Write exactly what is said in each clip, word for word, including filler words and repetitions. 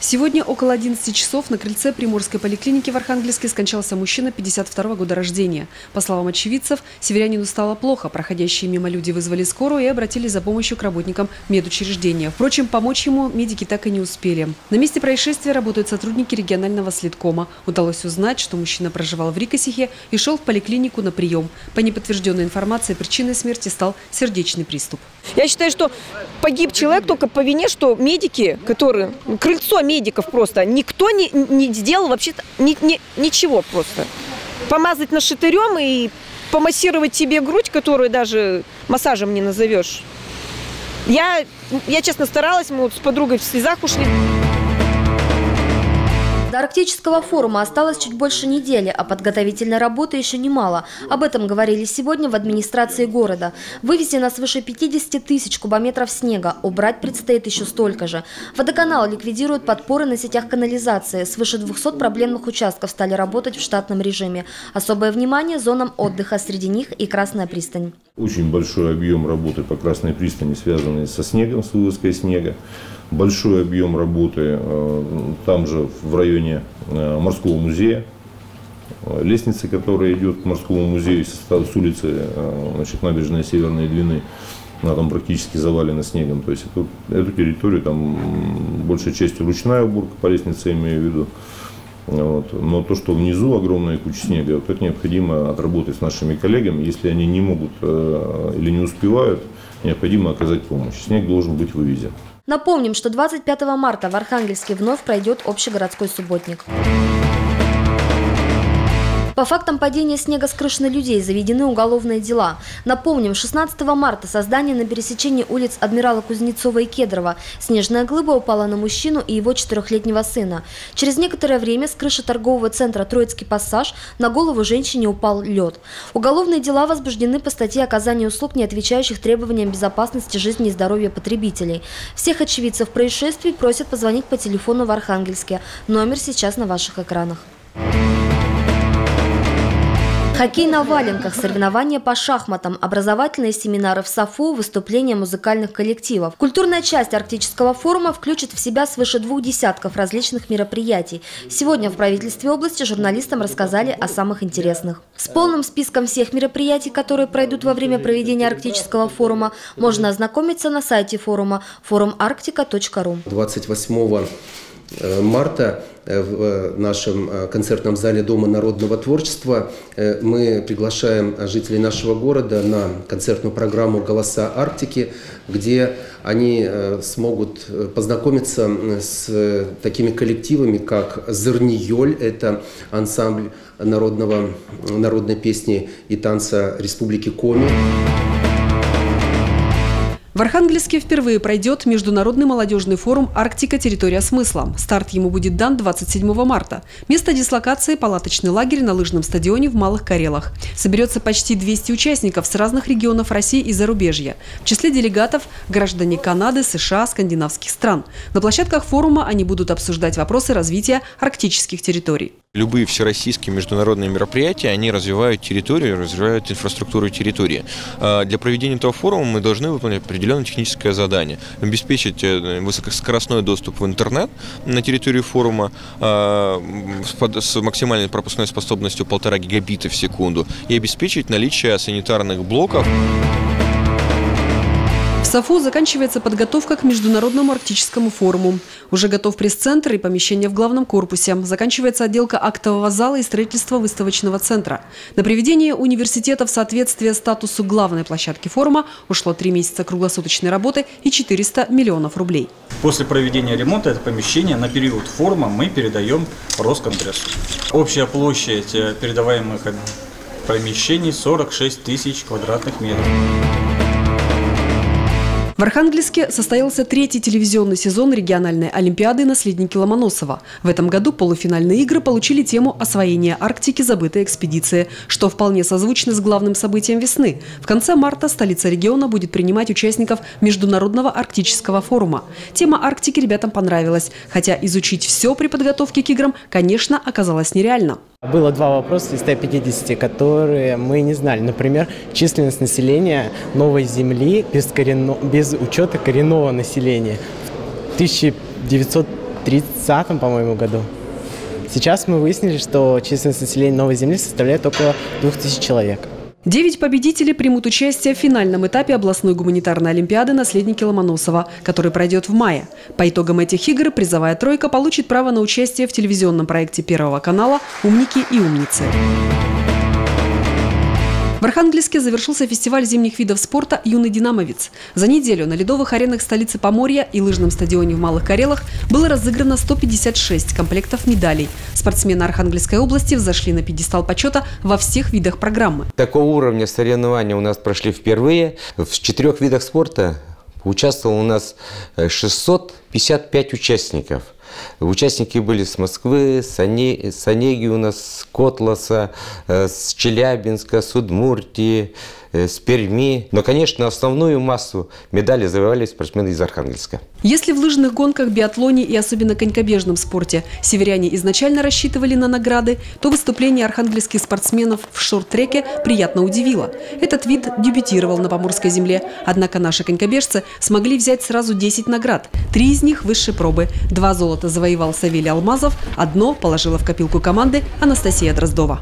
Сегодня около одиннадцати часов на крыльце Приморской поликлиники в Архангельске скончался мужчина пятьдесят второго года рождения. По словам очевидцев, северянину стало плохо. Проходящие мимо люди вызвали скорую и обратились за помощью к работникам медучреждения. Впрочем, помочь ему медики так и не успели. На месте происшествия работают сотрудники регионального следкома. Удалось узнать, что мужчина проживал в Рикосихе и шел в поликлинику на прием. По неподтвержденной информации, причиной смерти стал сердечный приступ. Я считаю, что погиб человек только по вине, что медики, которые... Крыльцо медиков просто. Никто не, не сделал вообще ни, ни, ничего просто. Помазать нашатырем и помассировать тебе грудь, которую даже массажем не назовешь. Я, я честно старалась, мы вот с подругой в слезах ушли. До Арктического форума осталось чуть больше недели, а подготовительной работы еще немало. Об этом говорили сегодня в администрации города. Вывезено свыше пятидесяти тысяч кубометров снега, убрать предстоит еще столько же. Водоканал ликвидирует подпоры на сетях канализации. Свыше двухсот проблемных участков стали работать в штатном режиме. Особое внимание зонам отдыха, среди них и Красная пристань. Очень большой объем работы по Красной пристани, связанный со снегом, с вывозкой снега. Большой объем работы там же в районе морского музея. Лестница, которая идет к морскому музею с улицы, значит, набережной Северной длины, она там практически завалена снегом. То есть эту, эту территорию там большей частью ручная уборка по лестнице, имею в виду. Вот. Но то, что внизу огромная куча снега, вот это необходимо отработать с нашими коллегами. Если они не могут или не успевают, необходимо оказать помощь. Снег должен быть вывезен. Напомним, что двадцать пятого марта в Архангельске вновь пройдет общегородской субботник. По фактам падения снега с крыш на людей заведены уголовные дела. Напомним, шестнадцатого марта со здания на пересечении улиц Адмирала Кузнецова и Кедрова снежная глыба упала на мужчину и его четырехлетнего сына. Через некоторое время с крыши торгового центра «Троицкий пассаж» на голову женщине упал лед. Уголовные дела возбуждены по статье оказания услуг, не отвечающих требованиям безопасности жизни и здоровья потребителей. Всех очевидцев происшествий просят позвонить по телефону в Архангельске. Номер сейчас на ваших экранах. Хоккей на валенках, соревнования по шахматам, образовательные семинары в САФУ, выступления музыкальных коллективов. Культурная часть Арктического форума включит в себя свыше двух десятков различных мероприятий. Сегодня в правительстве области журналистам рассказали о самых интересных. С полным списком всех мероприятий, которые пройдут во время проведения Арктического форума, можно ознакомиться на сайте форума форум арктика точка ру. двадцать восьмого марта в нашем концертном зале Дома народного творчества мы приглашаем жителей нашего города на концертную программу «Голоса Арктики», где они смогут познакомиться с такими коллективами, как «Зерниёль», это ансамбль народного, народной песни и танца Республики Коми. В Архангельске впервые пройдет международный молодежный форум «Арктика. Территория смысла». Старт ему будет дан двадцать седьмого марта. Место дислокации – палаточный лагерь на лыжном стадионе в Малых Карелах. Соберется почти двести участников с разных регионов России и зарубежья. В числе делегатов – граждане Канады, США, скандинавских стран. На площадках форума они будут обсуждать вопросы развития арктических территорий. Любые всероссийские международные мероприятия, они развивают территорию, развивают инфраструктуру территории. Для проведения этого форума мы должны выполнять определенное техническое задание. Обеспечить высокоскоростной доступ в интернет на территорию форума с максимальной пропускной способностью полтора гигабита в секунду и обеспечить наличие санитарных блоков. В САФУ заканчивается подготовка к Международному арктическому форуму. Уже готов пресс-центр и помещение в главном корпусе. Заканчивается отделка актового зала и строительство выставочного центра. На приведение университета в соответствие статусу главной площадки форума ушло три месяца круглосуточной работы и четыреста миллионов рублей. После проведения ремонта это помещение на период форума мы передаем Росконгрессу. Общая площадь передаваемых помещений сорок шесть тысяч квадратных метров. В Архангельске состоялся третий телевизионный сезон региональной олимпиады «Наследники Ломоносова». В этом году полуфинальные игры получили тему «Освоение Арктики. Забытая экспедиция», что вполне созвучно с главным событием весны. В конце марта столица региона будет принимать участников Международного арктического форума. Тема Арктики ребятам понравилась, хотя изучить все при подготовке к играм, конечно, оказалось нереально. Было два вопроса из ста пятидесяти, которые мы не знали. Например, численность населения Новой Земли без, коренно... без учета коренного населения в тысяча девятьсот тридцатом, по-моему, году. Сейчас мы выяснили, что численность населения Новой Земли составляет около двух тысяч человек. Девять победителей примут участие в финальном этапе областной гуманитарной олимпиады «Наследники Ломоносова», который пройдет в мае. По итогам этих игр призовая тройка получит право на участие в телевизионном проекте Первого канала «Умники и умницы». В Архангельске завершился фестиваль зимних видов спорта «Юный динамовец». За неделю на ледовых аренах столицы Поморья и лыжном стадионе в Малых Карелах было разыграно сто пятьдесят шесть комплектов медалей. Спортсмены Архангельской области взошли на пьедестал почета во всех видах программы. Такого уровня соревнования у нас прошли впервые. В четырех видах спорта участвовало у нас шестьсот пятьдесят пять участников. Участники были с Москвы, с Онеги у нас, с Котласа, с Челябинска, с Удмуртии, с Перми. Но, конечно, основную массу медалей завоевали спортсмены из Архангельска. Если в лыжных гонках, биатлоне и особенно конькобежном спорте северяне изначально рассчитывали на награды, то выступление архангельских спортсменов в шорт-треке приятно удивило. Этот вид дебютировал на Поморской земле. Однако наши конькобежцы смогли взять сразу десять наград. Три из них высшей пробы. Два золота завоевал Савелий Алмазов, одно положила в копилку команды Анастасия Дроздова.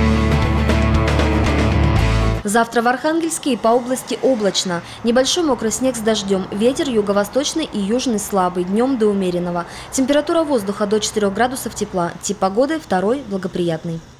Завтра в Архангельске и по области облачно. Небольшой мокрый снег с дождем. Ветер юго-восточный и южный слабый. Днем до умеренного. Температура воздуха до четырёх градусов тепла. Тип погоды второй благоприятный.